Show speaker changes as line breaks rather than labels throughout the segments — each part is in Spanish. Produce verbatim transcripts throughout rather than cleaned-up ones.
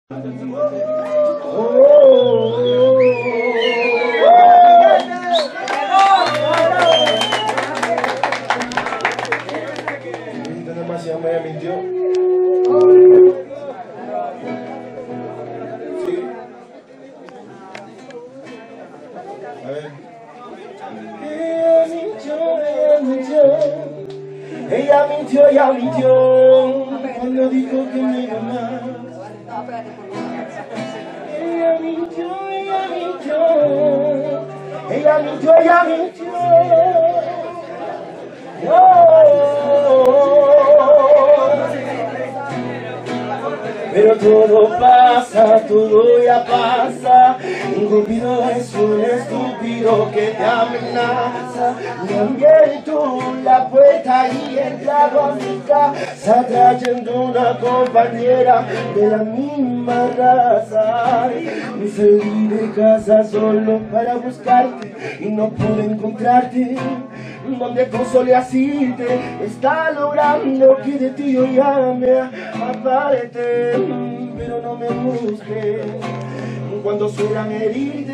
Me mintió. Sí. A ver. Ella mintió, ella mintió. Ella mintió, ella mintió. Cuando dijo que me iba más. Ella mintió, ella mintió. Ella mintió, ella mintió. Pero todo pasa, todo ya pasa. Un cupido es un estúpido que te amenaza. Y también tú la puerta y entrado a mi casa, trayendo una compañera de la misma raza. Me salí de casa solo para buscarte y no pude encontrarte. Donde tú solías irte, está logrando que de ti yo ya me aparte. Pero no me busques cuando suenan herirte.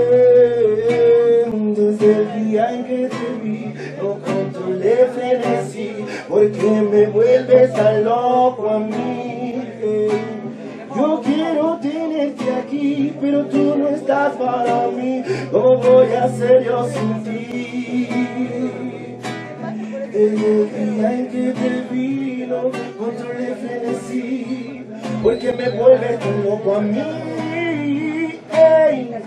Desde el día en que te vi, no controlé frenesí, porque me vuelves tan loco a mí. Yo quiero tenerte aquí, pero tú no estás para mí. ¿Cómo voy a ser yo sin ti? Desde el día en que te vi, no controlé frenesí, porque me vuelves tan loco a mí. Hey.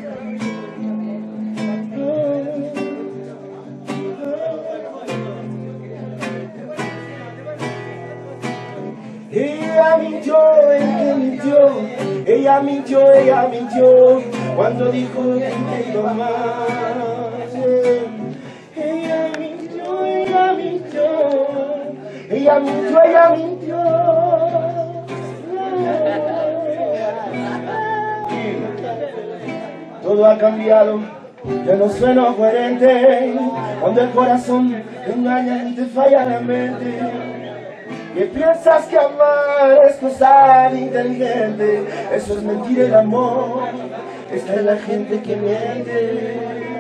Ella mintió, ella mintió, ella mintió, ella mintió, cuando dijo que te iba más. Ella mintió, ella mintió, ella mintió, ella mintió. Todo ha cambiado, ya no sueno coherente, cuando el corazón te engaña y te falla la mente. Que piensas que amar es cosa inteligente, eso es mentira el amor, esta es la gente que miente.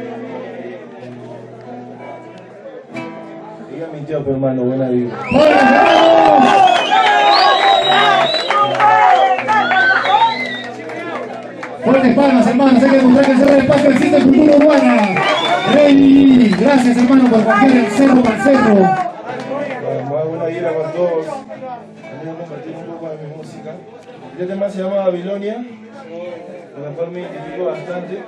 Ella mintió, pero hermano, buena vida.
Fuertes palmas, hermanos, hay que demostrar que el Cerro del Pasto existe cultura urbana. Rey, gracias hermano por cambiar el cerro para el cerro.
Más buena vida con todos. Vamos a compartir un poco de mi música. Este tema se llama Babilonia, con la cual me identifico bastante.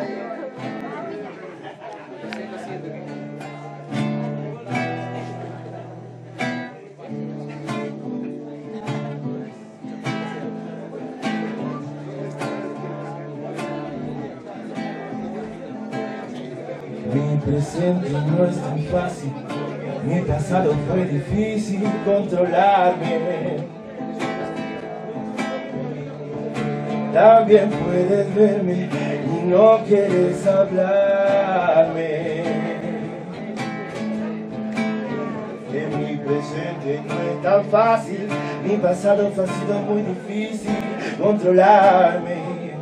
Mi presente no es tan fácil, mi pasado fue difícil controlarme. También puedes verme y no quieres hablarme. De mi presente no es tan fácil, mi pasado ha sido muy difícil controlarme.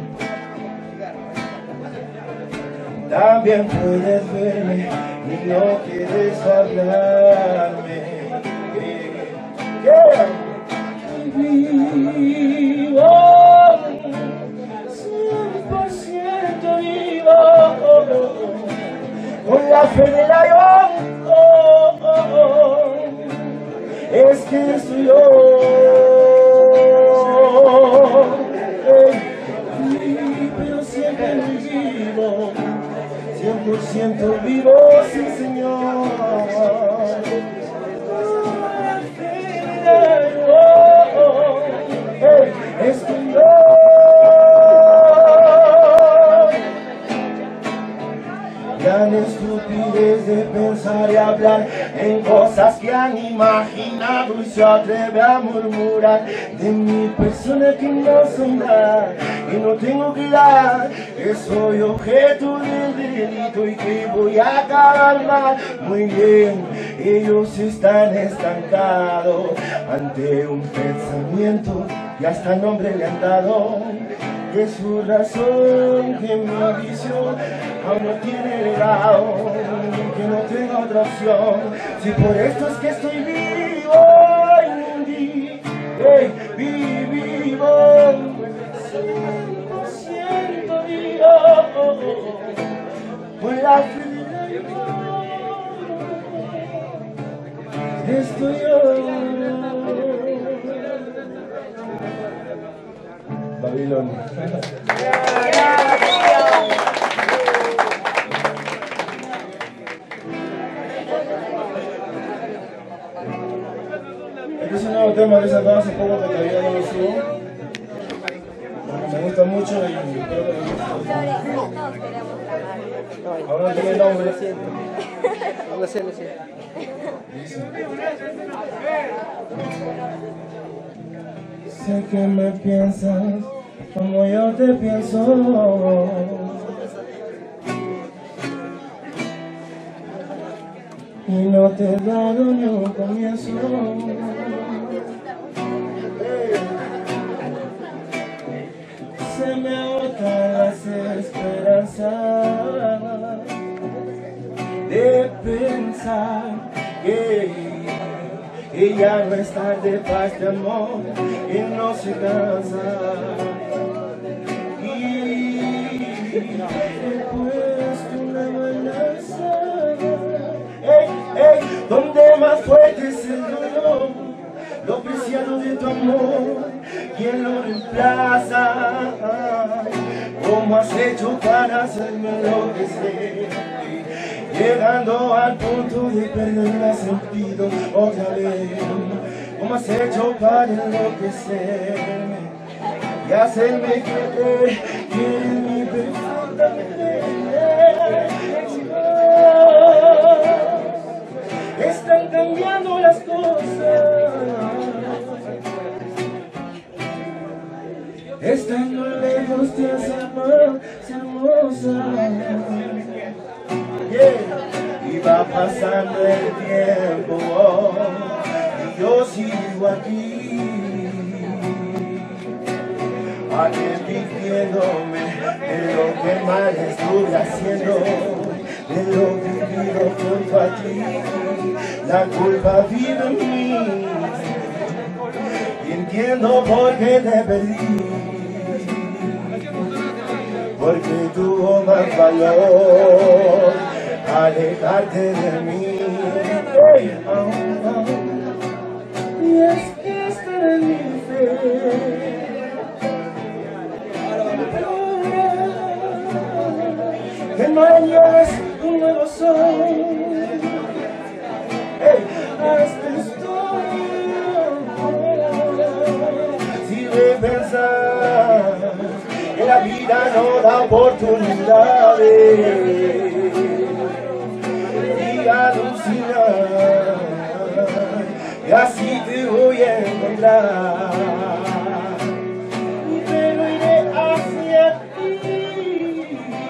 También puedes verme y no quieres hablarme. Yeah. Vivo, cien por ciento vivo, con la fe del león. Oh, oh, oh. Es que soy yo. Hey, pero siempre vivo. cien por ciento vivo, sí señor. Es que yo gran estupidez de pensar y hablar en cosas que han imaginado y se atreve a murmurar de mi persona que no son nada y no tengo que dar, que soy objeto del delito y que voy a acabar mal. Muy bien, ellos están estancados ante un pensamiento y hasta nombre le han dado, de su razón que mi vicio aún no tiene legado, que no tengo otra opción, si por esto es que estoy vivo, hey, vivo, cien por ciento vivo, con la fidelidad, estoy yo. Babilonia. Este es un nuevo tema que he sacado hace poco que todavía no lo subo. Porque me gusta mucho y espero que me guste. Ahora no tiene nombre.
Lo sé, lo sé.
Sé que me piensas como yo te pienso, y no te he dado ni un comienzo. Se me agotan las esperanzas de pensar que ella no está de paz de amor y no se cansa. Y he puesto una balanza, ey, ey, donde más fuerte es el dolor, lo preciado de tu amor, ¿quién lo reemplaza? ¿Cómo has hecho para hacerme enloquecer? Llegando al punto de perder el sentido otra vez. ¿Cómo has hecho para enloquecerme y hacerme creer que eres mi perfectamente? Están cambiando las cosas, estando lejos te hace más hermosa. Yeah. Y va pasando el tiempo, oh, y yo sigo aquí, arrepintiéndome de lo que mal estuve haciendo, de lo vivido junto a ti. La culpa vive en mí y entiendo por qué te perdí, porque tuvo más valor alejarte de mí. Hey, oh, oh. Y es que esta es mi fe, que mañana es un nuevo sol. Hey, hasta estoy si de pensar que la vida no da oportunidades y alucinar, y así te voy a encontrar, pero iré hacia ti,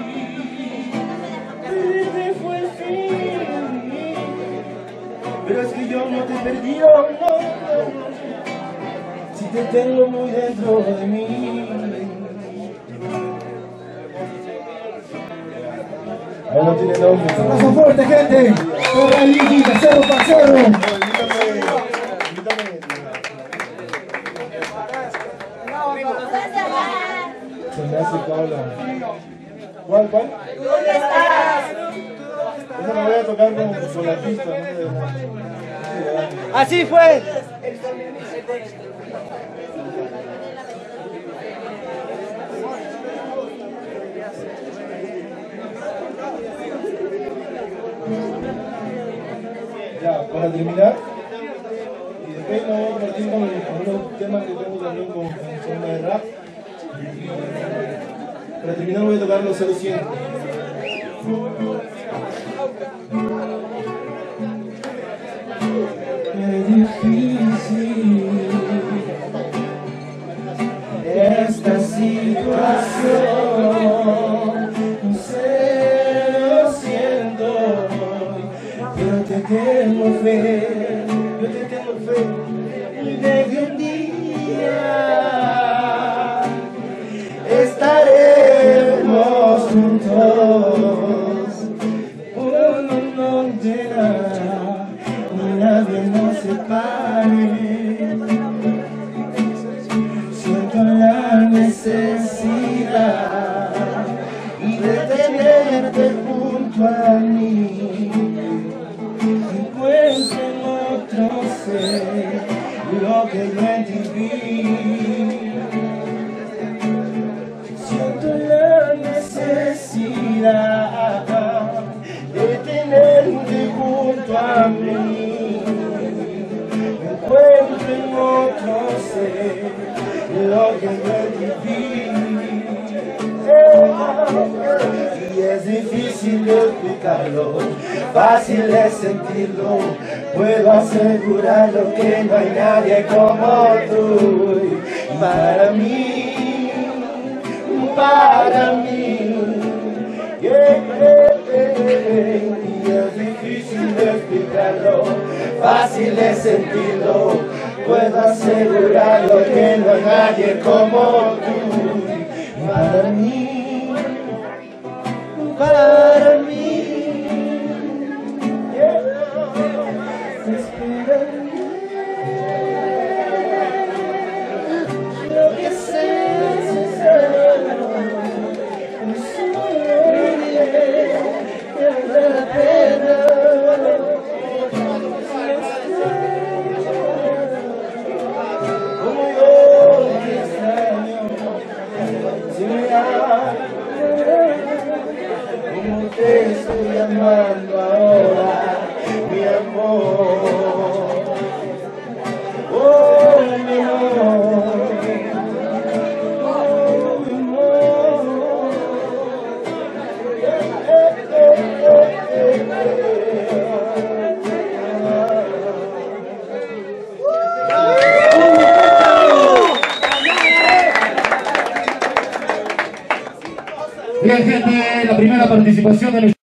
perderte fue el fin, pero es que yo no te he perdido, no, no, si te tengo muy dentro de mí. Ahora no tiene nombre.
Un abrazo fuerte, gente. Por la liguita, cerro para cerro.
Se me hace Paula. ¿Cuál, cuál?
¿Dónde estás?
Esa me voy a tocar con, con la pista, ¿no?
Así fue.
Ya, para terminar, y después nos vamos a partir con unos temas que tengo también con forma de rap. Para terminar voy a tocar los cero cien. Qué difícil esta situación, no sé, lo siento, pero te tengo fe, yo te tengo fe, de que un día juntos, uno no llegará, ni nadie nos separe. Siento la necesidad de tenerte junto a mí. Encuentro en otro ser lo que yo en ti vi. Siento la necesidad de tenerte junto a mí. Encuentro en otro ser lo que yo en ti vi. Y es difícil de explicarlo, fácil de sentirlo. Puedo asegurarlo que no hay nadie como tú. Para mí, para mí, yeah, yeah, yeah. Y es difícil de explicarlo, fácil de sentirlo. Puedo asegurarlo que no hay nadie como tú. Para mí, para mí, yeah. Espérame, lo que sea necesario, no solo que vale la pena. Como yo te extraño, si me como te estoy llamando ahora, mi amor. Oh, mi amor. Oh, mi amor. Eh, eh, eh, eh,
Bien, gente, la primera participación de